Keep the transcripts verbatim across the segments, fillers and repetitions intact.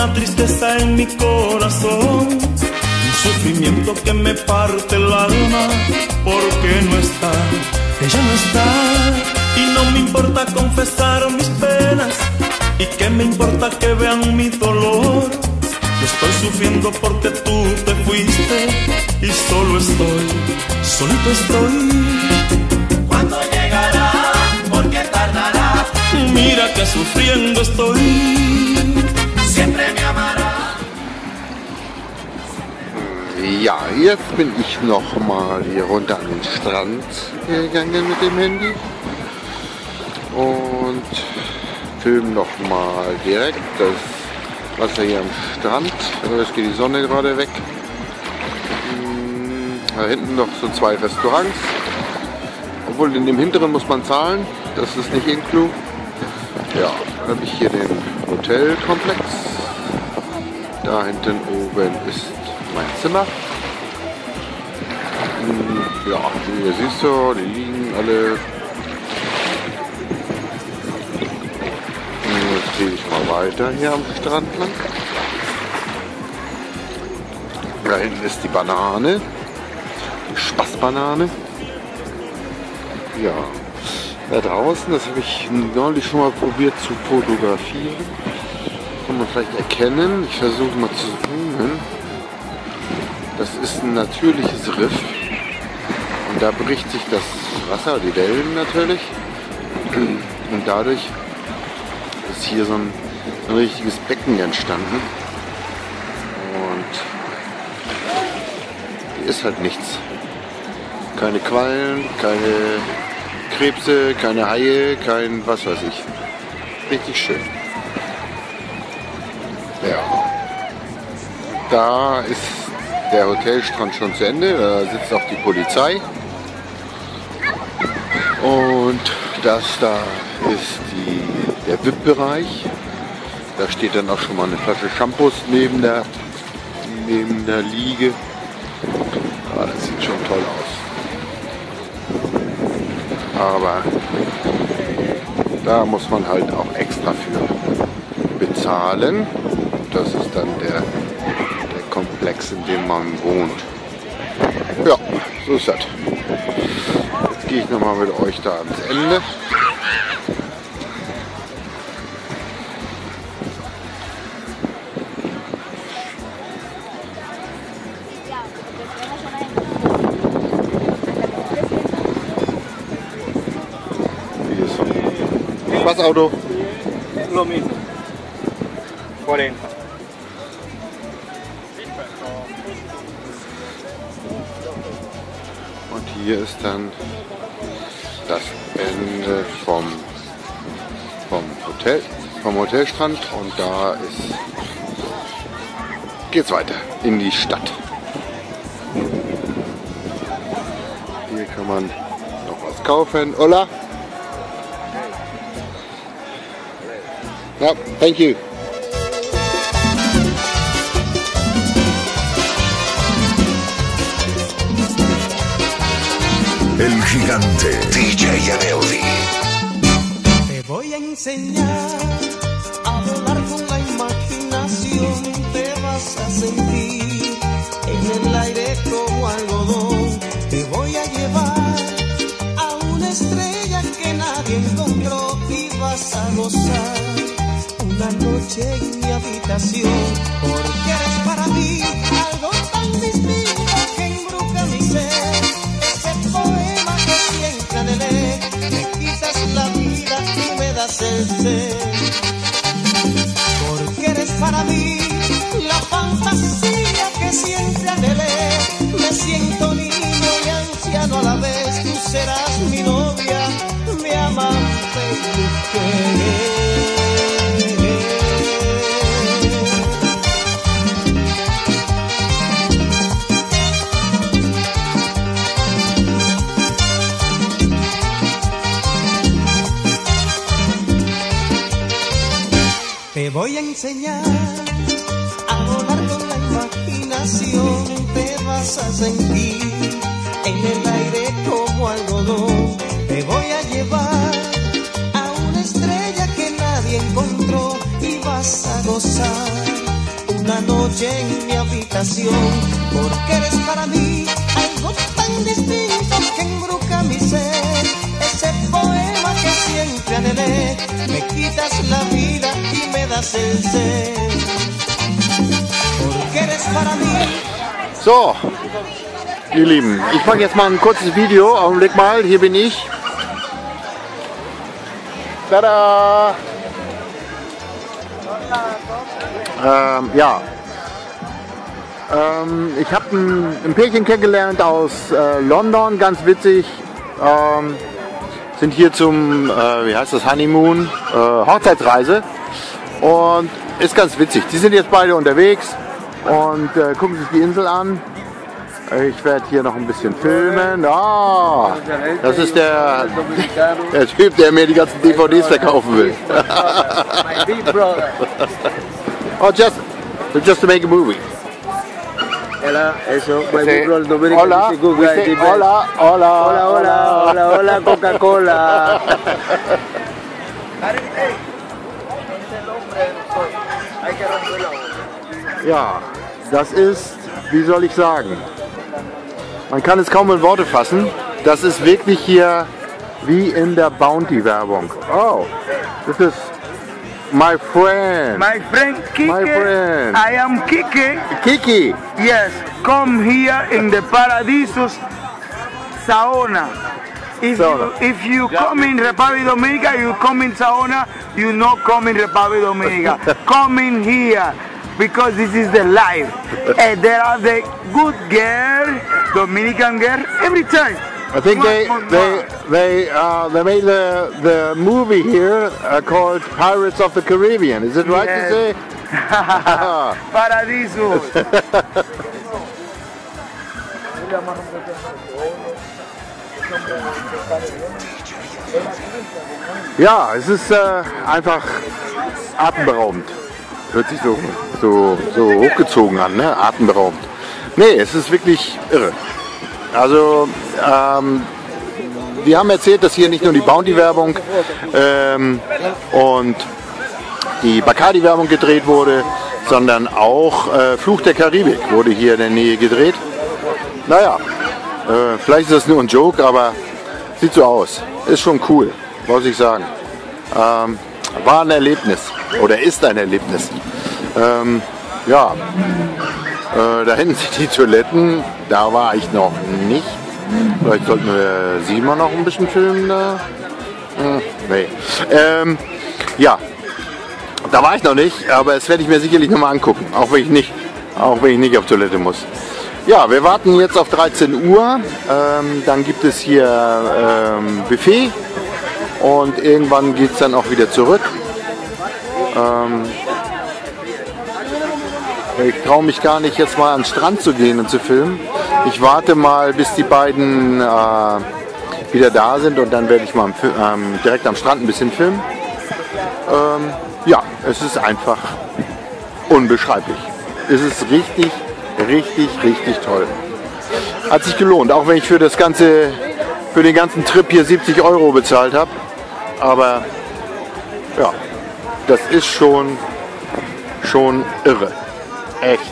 una tristeza en mi corazón, un sufrimiento que me parte el alma, porque no está, ella no está. Y no me importa confesar mis penas, y qué me importa que vean mi dolor. Yo estoy sufriendo porque tú te fuiste, y solo estoy, solito estoy. ¿Cuándo llegará? ¿Por qué tardará? Mira que sufriendo estoy. Siempre me amará. Ja, jetzt bin ich noch mal hier runter an den Strand gegangen mit dem Handy und filme noch mal direkt das Wasser hier am Strand. Jetzt geht die Sonne gerade weg. Da hinten noch so zwei Restaurants. Obwohl in dem hinteren muss man zahlen, das ist nicht inclu. Ja, dann habe ich hier den Hotelkomplex. Da hinten oben ist mein Zimmer. Ja, hier siehst du, die liegen alle. Jetzt gehe ich mal weiter hier am Strand lang. Da hinten ist die Banane, die Spaßbanane. Ja, da draußen, das habe ich neulich schon mal probiert zu fotografieren. Kann man vielleicht erkennen. Ich versuche mal zu zoomen. Das ist ein natürliches Riff. Und da bricht sich das Wasser, die Wellen natürlich. Und dadurch ist hier so ein, ein richtiges Becken entstanden. Und hier ist halt nichts. Keine Quallen, keine Krebse, keine Haie, kein was weiß ich. Richtig schön. Ja. Da ist der Hotelstrand schon zu Ende. Da sitzt auch die Polizei. Und das da ist die, der V I P-Bereich. Da steht dann auch schon mal eine Flasche Shampoos neben der, neben der Liege. Ah, das sieht schon toll aus. Aber da muss man halt auch extra für bezahlen. Das ist dann der, der Komplex, in dem man wohnt. Ja, so ist das. Jetzt gehe ich nochmal mit euch da ans Ende. Was Auto? Lo mismo. cuarenta. Und hier ist dann das Ende vom, vom Hotel, vom Hotelstrand und da ist, geht's weiter in die Stadt. Hier kann man noch was kaufen. Hola. Ja, thank you. El gigante D J Aneudi. Te voy a enseñar a volar con la imaginación. Te vas a sentir en el aire como algodón. Te voy a llevar a una estrella que nadie encontró y vas a gozar una noche en mi habitación, porque eres para mí algo tan distinto que embruja mi ser. Ese poema que siempre anhelé, me quitas la vida y me das el ser. Porque eres para mí la fantasía que siempre anhelé. Me siento niño y anciano a la vez. Tú serás mi novia, mi amante y mujer. Te voy a enseñar a volar con la imaginación. Te vas a sentir en el aire como algodón. Te voy a llevar a una estrella que nadie encontró y vas a gozar una noche en mi habitación, porque eres para mí algo tan distinto que embruja mi ser. Ese poema que siempre anhelé, me quitas la vida y me das el ser, porque eres para mí. So, ihr Lieben, ich mache jetzt mal ein kurzes Video. Augenblick mal, hier bin ich. Tada! Ähm, ja, ähm, ich habe ein, ein Pärchen kennengelernt aus äh, London, ganz witzig. Ähm, sind hier zum, äh, wie heißt das, Honeymoon, äh, Hochzeitsreise, und ist ganz witzig. Die sind jetzt beide unterwegs und äh, gucken sich die Insel an. Ich werde hier noch ein bisschen filmen. Ah, das ist der, der Typ, der mir die ganzen D V Ds verkaufen will. Oh, just, just to make a movie. Hola, eso, my Sí. brother Dominic, Hola, is a good we guy, say the best. hola, hola, Hola, hola, hola, hola, Coca-Cola. Ja, das ist, wie soll ich sagen, man kann es kaum in Worte fassen. Das ist wirklich hier wie in der Bounty-Werbung. Oh, this is my friend. My friend Kike, My friend. I am Kike. Kiki. Yes, come here in the Paradisos, Saona. If Saona. you, if you come in Republic Dominica, you come in Saona, you not come in Republic Dominica. Come in here, because this is the life. And there are the good girl, Dominican girl, every time. I think they Mwah, mwah, they mwah. they uh, they made the the movie here uh, called Pirates of the Caribbean. Is it right Yes. to say? Paradiso. Ja, es ist äh, einfach atemberaubend. Hört sich so, so, so hochgezogen an, ne? Atemberaubend. Nee, es ist wirklich irre. Also, ähm, wir haben erzählt, dass hier nicht nur die Bounty-Werbung ähm, und die Bacardi-Werbung gedreht wurde, sondern auch äh, Fluch der Karibik wurde hier in der Nähe gedreht. Naja, äh, vielleicht ist das nur ein Joke, aber sieht so aus. Ist schon cool, muss ich sagen. Ähm, war ein Erlebnis oder ist ein Erlebnis. Ähm, ja, äh, da hinten sind die Toiletten, da war ich noch nicht. Vielleicht sollten wir Simon noch ein bisschen filmen da. Hm, nee. Ähm, ja, da war ich noch nicht, aber das werde ich mir sicherlich nochmal angucken, auch wenn ich nicht, auch wenn ich nicht auf Toilette muss. Ja, wir warten jetzt auf dreizehn Uhr, ähm, dann gibt es hier ähm, Buffet und irgendwann geht es dann auch wieder zurück. Ähm, ich traue mich gar nicht, jetzt mal an den Strand zu gehen und zu filmen. Ich warte mal, bis die beiden äh, wieder da sind, und dann werde ich mal ähm, direkt am Strand ein bisschen filmen. Ähm, ja, es ist einfach unbeschreiblich. Es ist richtig, richtig, richtig toll. Hat sich gelohnt, auch wenn ich für das ganze, für den ganzen Trip hier siebzig Euro bezahlt habe. Aber ja, das ist schon, schon irre. Echt.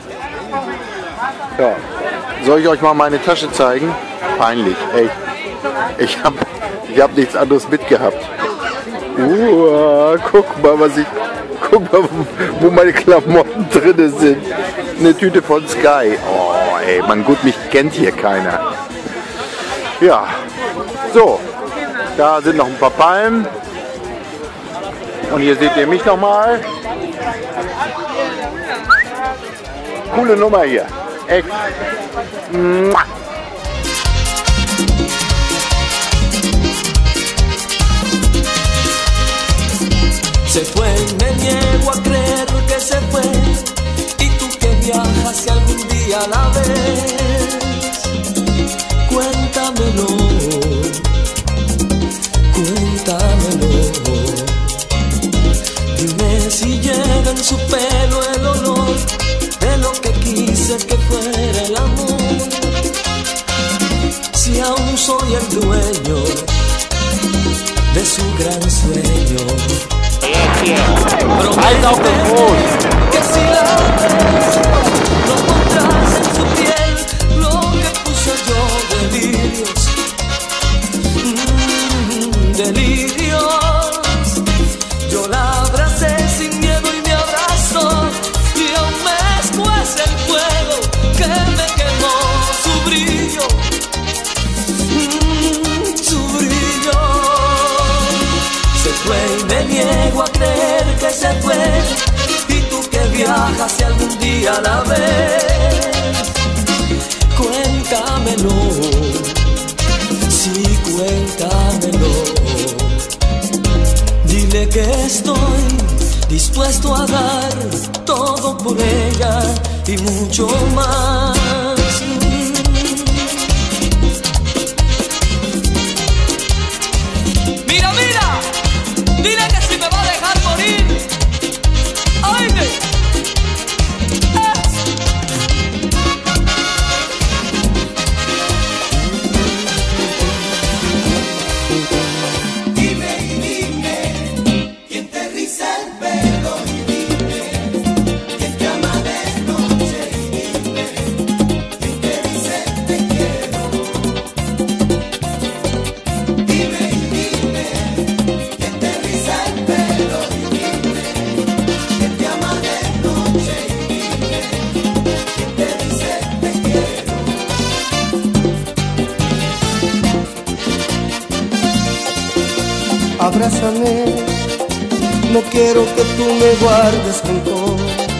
Ja. Soll ich euch mal meine Tasche zeigen? Peinlich, echt. Ich habe ich hab nichts anderes mitgehabt. Uh, guck mal, was ich. Guck mal, wo meine Klamotten drin sind. Eine Tüte von Sky. Oh, ey, man, gut, mich kennt hier keiner. Ja. So. Da sind noch ein paar Palmen. Und hier seht ihr mich nochmal. Coole Nummer hier. Echt. Mua. Se fue, me niego a creer que se fue, y tú que viajas si algún día la ves, cuéntamelo, cuéntamelo, dime si llega en su pelo el olor de lo que quise que fuera el amor, si aún soy el dueño de su gran sueño. Halt auf den Boden! Que si la baja si algún día la ves. Cuéntamelo, sí, cuéntamelo. Dile que estoy dispuesto a dar todo por ella y mucho más. Mira, mira, dile que si me va a dejar morir. ¡Oye! Abrázame, no quiero que tú me guardes rencor.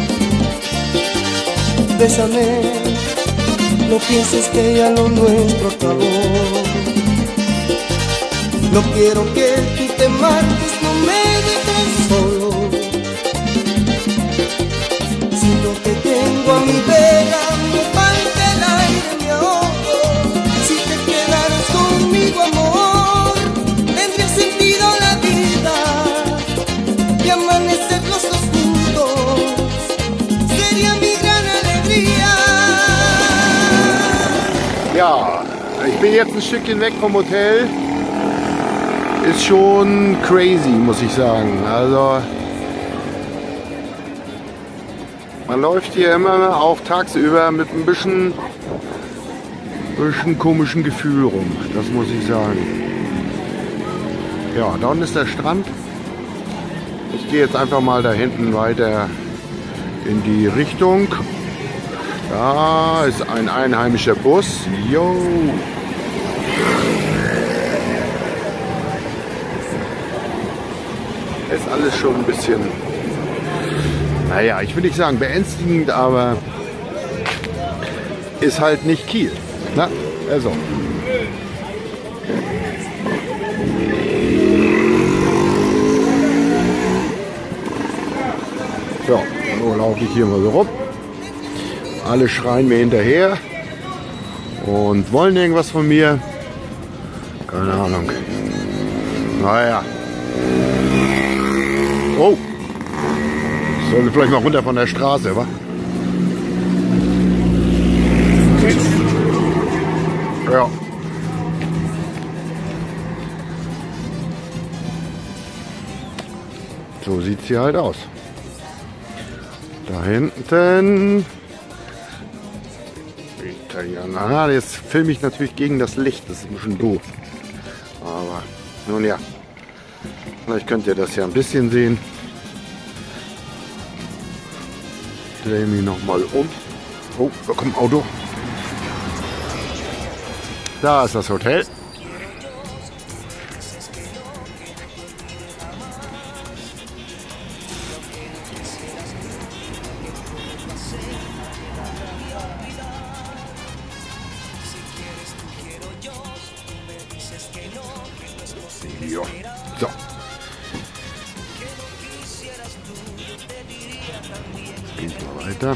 Bésame, no pienses que ya lo nuestro acabó. No quiero que tú te marches, no me dejes solo. Si no te tengo a mi vera, me falta el aire, me ahogo. Si te quedaras conmigo, amor, tendría sentido la vida y amanecer los dos juntos sería mi gran alegría. Ja, ich bin jetzt ein Stückchen weg vom Hotel. Ist schon crazy, muss ich sagen. Also man läuft hier immer auch tagsüber mit ein bisschen, bisschen komischen Gefühl rum. Das muss ich sagen. Ja, da unten ist der Strand. Ich gehe jetzt einfach mal da hinten weiter in die Richtung. Da ist ein einheimischer Bus. Yo. Ist alles schon ein bisschen, naja, ich will nicht sagen beängstigend, aber ist halt nicht Kiel. Na, also. So, so laufe ich hier mal so rum. Alle schreien mir hinterher und wollen irgendwas von mir. Keine Ahnung. Naja. Oh. Ich sollte vielleicht mal runter von der Straße, wa? Ja. So sieht sie halt aus. Da hinten. Italiener. Ah, jetzt filme ich natürlich gegen das Licht. Das ist ein bisschen doof. Aber nun ja. Vielleicht könnt ihr das ja ein bisschen sehen. Drehe mich nochmal um. Oh, da kommt ein Auto. Da ist das Hotel. Ja. So. Geht mal weiter.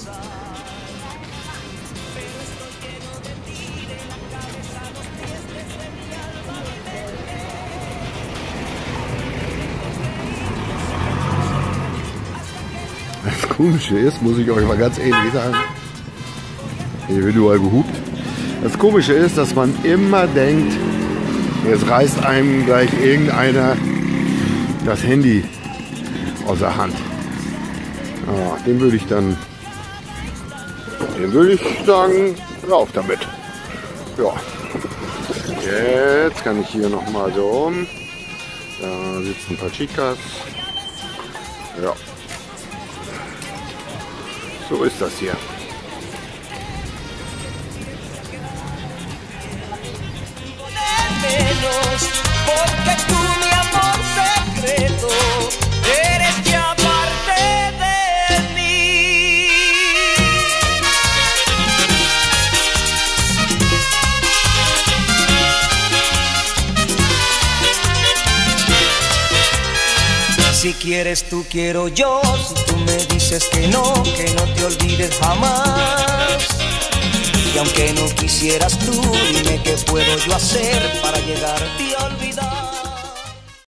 Das Komische ist, muss ich euch mal ganz ehrlich sagen, hier wird überall gehupt. Das Komische ist, dass man immer denkt, jetzt reißt einem gleich irgendeiner das Handy aus der Hand. Ja, den würde ich dann, den würde ich sagen, rauf damit. Ja. Jetzt kann ich hier noch mal so um. Da sitzen ein paar Chicas. Ja. So ist das hier. Porque tú, mi amor secreto, eres ya parte de mí. Si quieres tú, quiero yo. Si tú me dices que no, que no te olvides jamás. Y aunque no quisieras tú, dime qué puedo yo hacer para llegarte a olvidar.